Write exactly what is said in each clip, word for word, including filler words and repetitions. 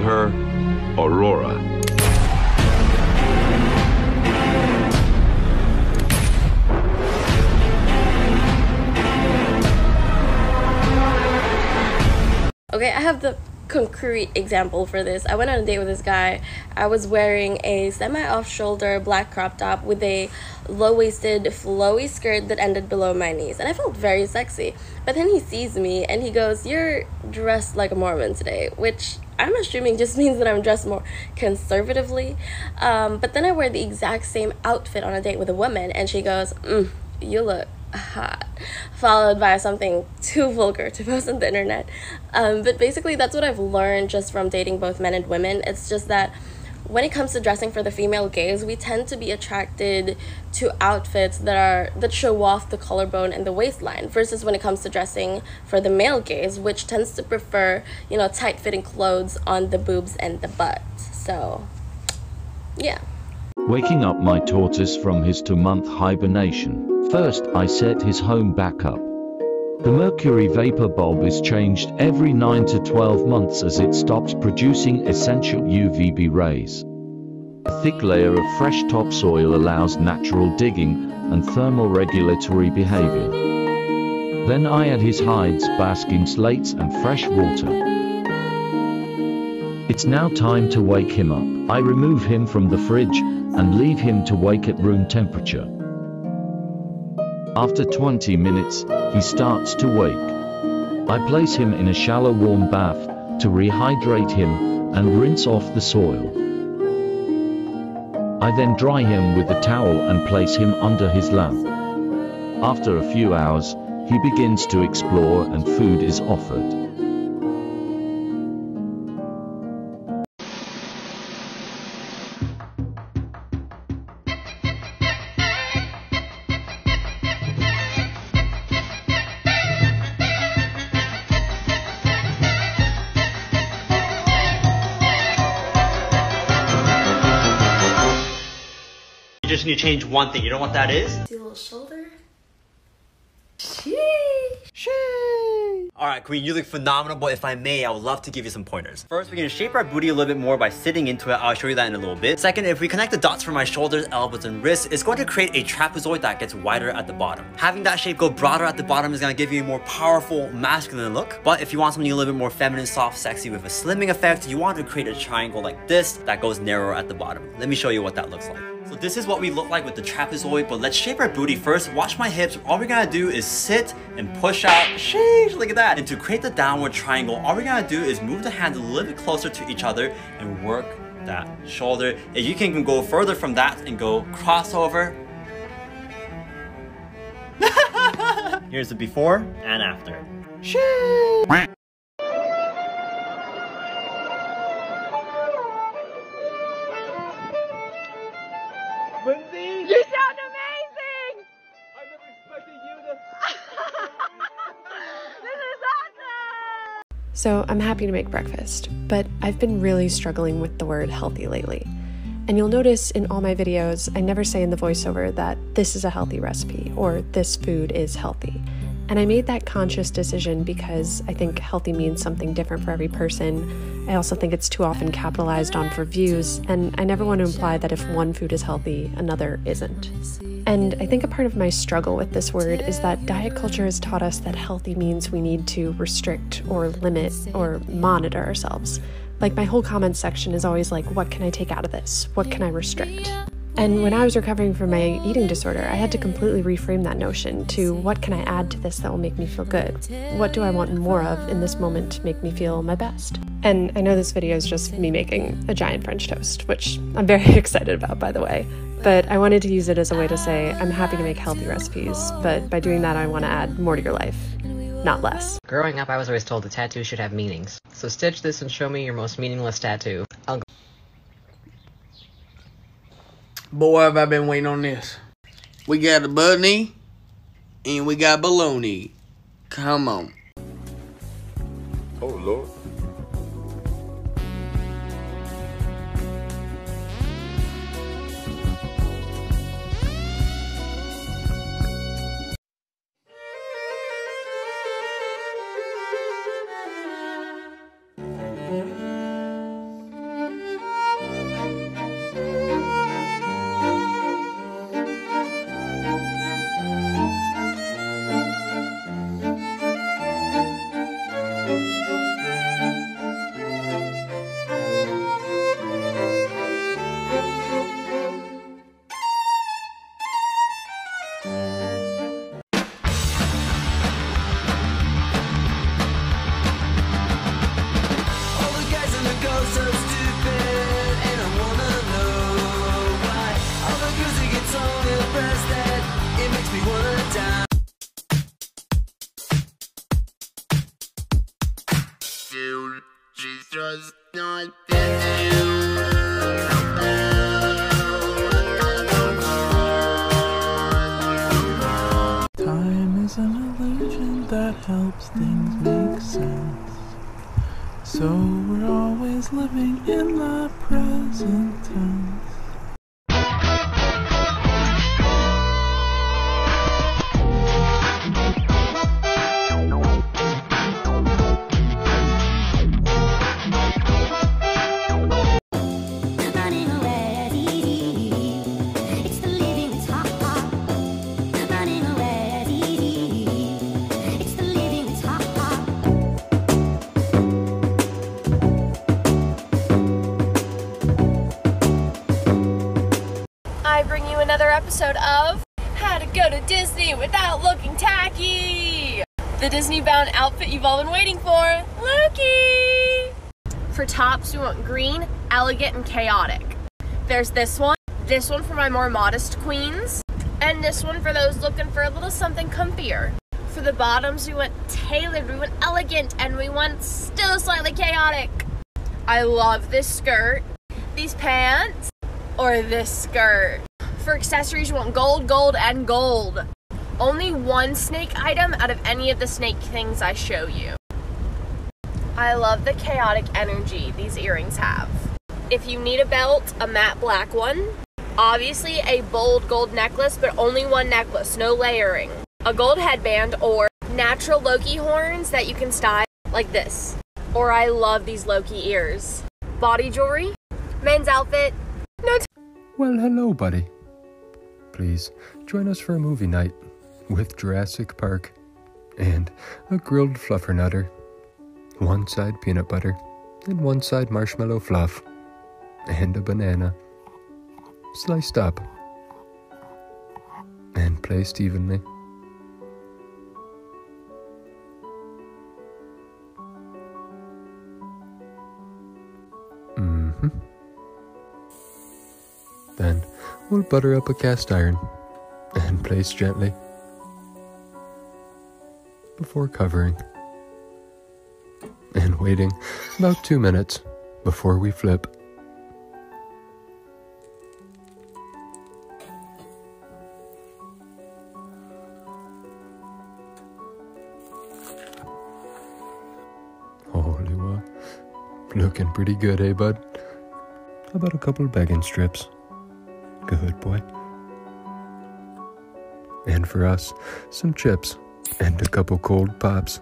her Aurora. Okay, I have the concrete example for this. I went on a date with this guy. I was wearing a semi-off-shoulder black crop top with a low-waisted flowy skirt that ended below my knees, and I felt very sexy. But then he sees me and he goes, "You're dressed like a Mormon today," which I'm assuming just means that I'm dressed more conservatively. Um, but then I wear the exact same outfit on a date with a woman and she goes, mm, "You look hot," followed by something too vulgar to post on the internet. Um, but basically that's what I've learned just from dating both men and women. It's just that when it comes to dressing for the female gaze, we tend to be attracted to outfits that are that show off the collarbone and the waistline, versus when it comes to dressing for the male gaze, which tends to prefer, you know, tight-fitting clothes on the boobs and the butt. So, yeah. Waking up my tortoise from his two-month hibernation. First, I set his home back up. The mercury vapor bulb is changed every nine to twelve months as it stops producing essential U V B rays. A thick layer of fresh topsoil allows natural digging and thermal regulatory behavior. Then I add his hides, basking slates and fresh water. It's now time to wake him up. I remove him from the fridge and leave him to wake at room temperature. After twenty minutes, he starts to wake. I place him in a shallow warm bath to rehydrate him and rinse off the soil. I then dry him with a towel and place him under his lamp. After a few hours, he begins to explore and food is offered. You just need to change one thing. You know what that is? See a little shoulder? Sheesh. Sheesh. Alright, Queen, you look phenomenal, but if I may, I would love to give you some pointers. First, we're going to shape our booty a little bit more by sitting into it. I'll show you that in a little bit. Second, if we connect the dots from my shoulders, elbows, and wrists, it's going to create a trapezoid that gets wider at the bottom. Having that shape go broader at the bottom is going to give you a more powerful, masculine look. But if you want something a little bit more feminine, soft, sexy with a slimming effect, you want to create a triangle like this that goes narrower at the bottom. Let me show you what that looks like. So this is what we look like with the trapezoid, but let's shape our booty first. Watch my hips. All we're gonna do is sit and push out. Sheesh, look at that. And to create the downward triangle, all we're gonna do is move the hands a little bit closer to each other and work that shoulder. If you can go further from that and go crossover. Here's the before and after. Sheesh. You sound amazing! I never expected you to... This is awesome! So I'm happy to make breakfast, but I've been really struggling with the word healthy lately. And you'll notice in all my videos, I never say in the voiceover that this is a healthy recipe or this food is healthy. And I made that conscious decision because I think healthy means something different for every person. I also think it's too often capitalized on for views, and I never want to imply that if one food is healthy, another isn't. And I think a part of my struggle with this word is that diet culture has taught us that healthy means we need to restrict or limit or monitor ourselves. Like my whole comments section is always like, what can I take out of this? What can I restrict? And when I was recovering from my eating disorder, I had to completely reframe that notion to what can I add to this that will make me feel good? What do I want more of in this moment to make me feel my best? And I know this video is just me making a giant French toast, which I'm very excited about, by the way. But I wanted to use it as a way to say I'm happy to make healthy recipes, but by doing that I want to add more to your life, not less. Growing up, I was always told a tattoo should have meanings. So stitch this and show me your most meaningless tattoo. I'll go. Boy, have I been waiting on this. We got a bunny, and we got bologna. Come on. Oh, Lord. So we're always living in the present tense. I bring you another episode of How to Go to Disney Without Looking Tacky! The Disney-bound outfit you've all been waiting for, Loki! For tops, we want green, elegant, and chaotic. There's this one, this one for my more modest queens, and this one for those looking for a little something comfier. For the bottoms, we want tailored, we want elegant, and we want still slightly chaotic. I love this skirt, these pants, or this skirt. For accessories, you want gold, gold, and gold. Only one snake item out of any of the snake things I show you. I love the chaotic energy these earrings have. If you need a belt, a matte black one. Obviously a bold gold necklace, but only one necklace, no layering. A gold headband or natural Loki horns that you can style like this. Or I love these Loki ears. Body jewelry, men's outfit, no t- Well, hello, buddy. Please, join us for a movie night with Jurassic Park and a grilled fluffernutter. One side peanut butter and one side marshmallow fluff and a banana sliced up and placed evenly. Mm-hmm. Then we'll butter up a cast iron and place gently before covering and waiting about two minutes before we flip. Holy wow, looking pretty good, eh, bud? How about a couple begging strips? Good boy. And for us, some chips and a couple cold pops.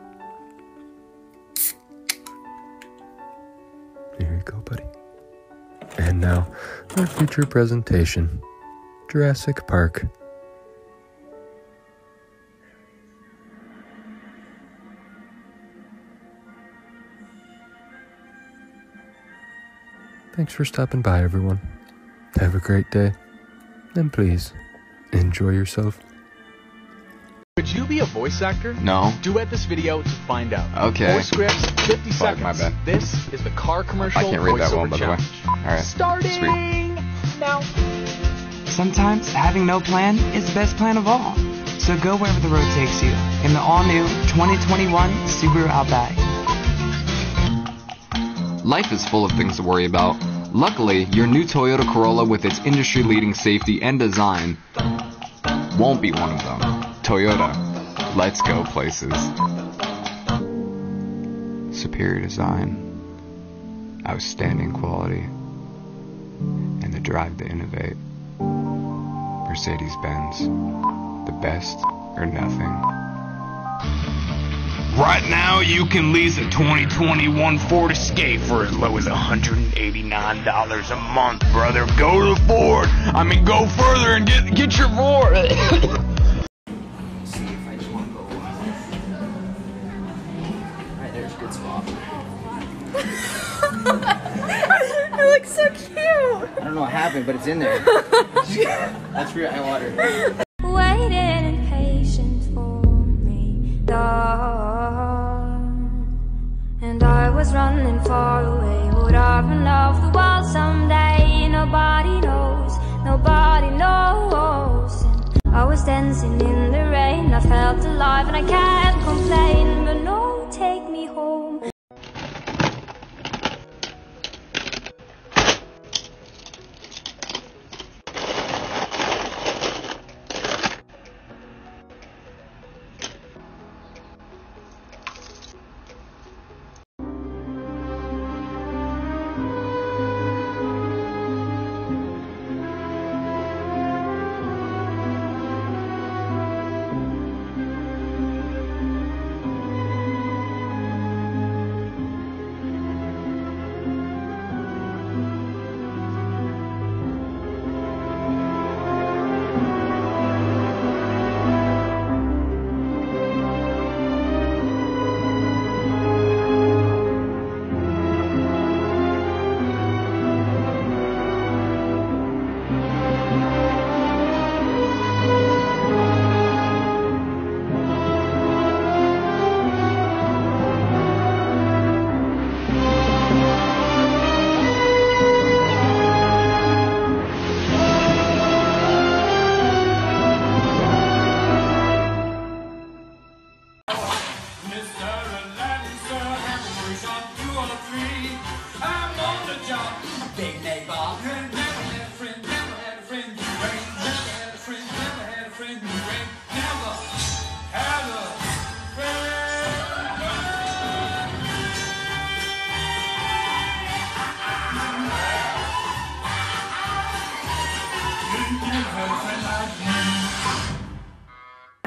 Here you go, buddy. And now, our feature presentation, Jurassic Park. Thanks for stopping by, everyone. Have a great day. And please, enjoy yourself. Would you be a voice actor? No. Duet this video to find out. Okay. Voice scripts, fifty Fuck, seconds. my bad. This is the car commercial I can't read that well, by the way. challenge. Alright. Starting Sweet. now. Sometimes having no plan is the best plan of all. So go wherever the road takes you in the all-new twenty twenty-one Subaru Outback. Life is full of things to worry about. Luckily, your new Toyota Corolla with its industry-leading safety and design won't be one of them. Toyota, let's go places. Superior design, outstanding quality, and the drive to innovate. Mercedes-Benz, the best or nothing. Right now, you can lease a twenty twenty-one Ford Escape for as low as one hundred eighty-nine dollars a month, brother. Go to Ford. I mean, go further and get get your Ford. See if I just want to go. Alright, there's a good spot. It looks so cute. I don't know what happened, but it's in there. That's for your eye water. Waiting and patient for me, dawn. And I was running far away. Would I run off the world someday? Nobody knows, nobody knows. And I was dancing in the rain. I felt alive and I can't complain. But no, take me home.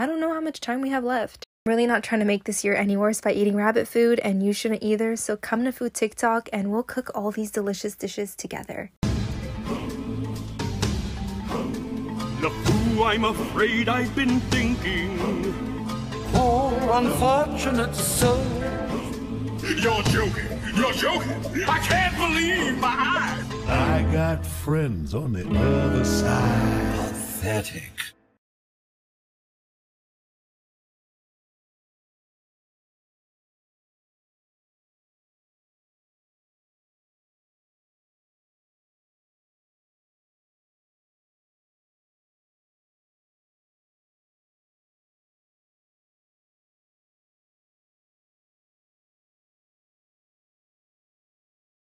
I don't know how much time we have left. I'm really not trying to make this year any worse by eating rabbit food, and you shouldn't either, so come to Food TikTok and we'll cook all these delicious dishes together. LeFou, I'm afraid I've been thinking. Poor unfortunate soul. You're joking. You're joking. I can't believe my eyes. I got friends on the other side. Pathetic.